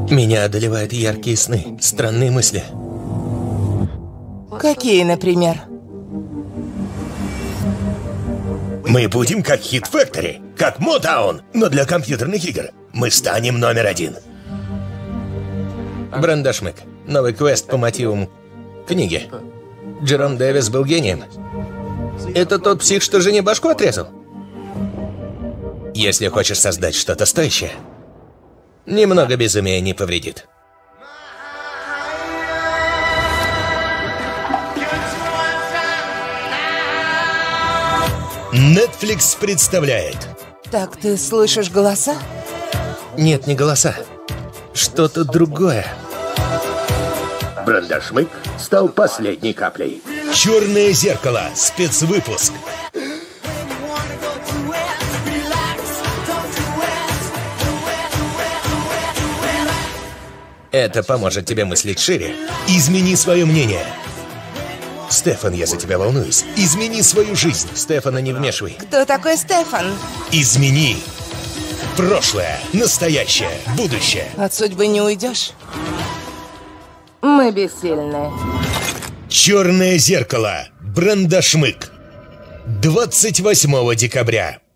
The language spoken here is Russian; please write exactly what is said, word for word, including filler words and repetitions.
Меня одолевают яркие сны, странные мысли. Какие, например? Мы будем как Hit Factory, как Motown, но для компьютерных игр. Мы станем номер один. Брандашмык. Новый квест по мотивам книги. Джером Дэвис был гением. Это тот псих, что жене башку отрезал? Если хочешь создать что-то стоящее, немного безумия не повредит. Netflix представляет. Так ты слышишь голоса? Нет, не голоса. Что-то другое. Брандашмык стал последней каплей. «Черное зеркало». Спецвыпуск. Это поможет тебе мыслить шире. Измени свое мнение. Стефан, я за тебя волнуюсь. Измени свою жизнь. Стефана не вмешивай. Кто такой Стефан? Измени прошлое, настоящее, будущее. От судьбы не уйдешь. Мы бессильны. «Черное зеркало». Брандашмык. двадцать восьмого декабря.